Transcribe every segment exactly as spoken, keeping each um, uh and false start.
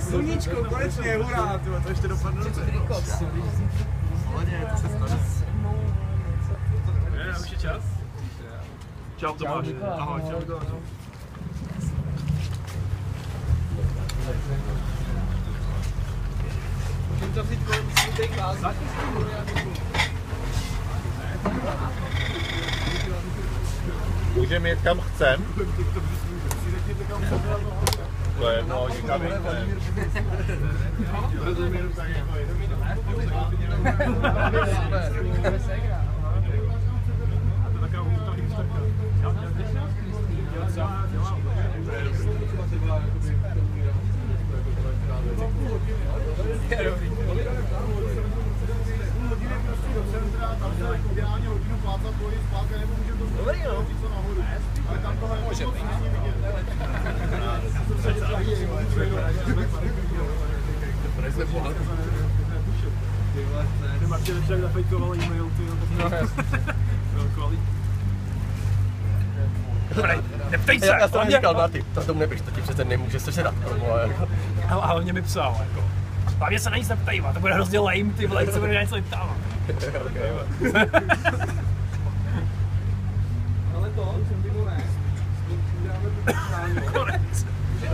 Sluníčko, konečně, hurá, tyhle, to ještě dopadne dobře. Hodně, to se stane. Ne, už je čas. Čau Tomáš. Ahoj, čau. Můžeme to vzít kolem klás. Můžeme jít kam chcem. To je jedno, nikam nejde. Dobrý, no. Ale tam tohle může být. Ty Martin však zafejkoval e-mail, ty jo. Dobrý, neptej se! Já jsem říkal, Marty, to tomu neběž, to ti přece nemůže sežrat, ale a hlavně mi psal, jako. Hlavně se na nic neptej, to bude hrozně lame, ty vole, se bude na něco vyptávat. Ale to, jsem ty ne. Konec.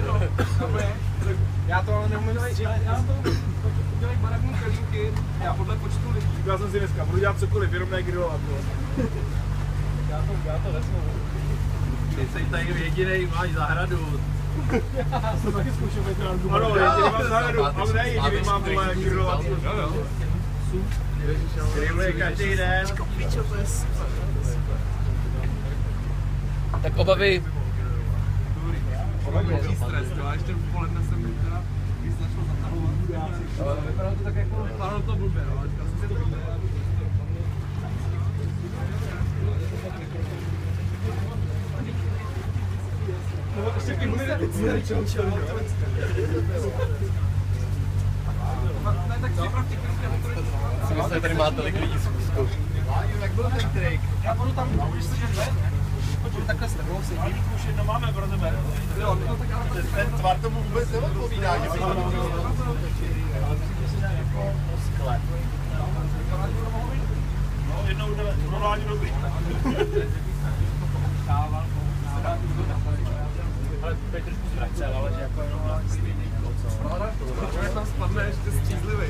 Já to ale neumím dělat, já to udělej barevný kelímky, já podle počtu lidí. Já jsem si dneska, budu dělat cokoliv, jenom ne grilovat. Já to, já to vezmu. Ty jsi tady jedinej, máš zahradu. Já jsem taky zkoušel být na ano, jediný mám zahradu, ale ne jediný mám vole grilovat. Grilluje každý den. tak obavy. Obavy stres, a ještě poledne jsem mi teda víc začal zatahovat. Ale vypadalo to tak jako, vypadalo to blbě, no, ale říkal jsem si to blbě. No, ještě kým se starý čau, čau. Ne, tak připravte kým Si myslím, že tady má tolik lidí s úzkou. Jak byl ten trik? Já budu tam, když se jdeme. Pojď takhle s tebou si. Malík už jedno máme pro tebe. Jo, no tak ale Ten tvar tomu vůbec neodpovídá, že si to Skle. No, jednou jdeme, normálně dobrý. Ale teď trošku zvracel, ale že jako jenom stejný. no, jak tam spadne ještě střízlivý.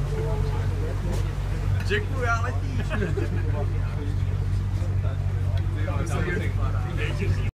Jacku, já letíš.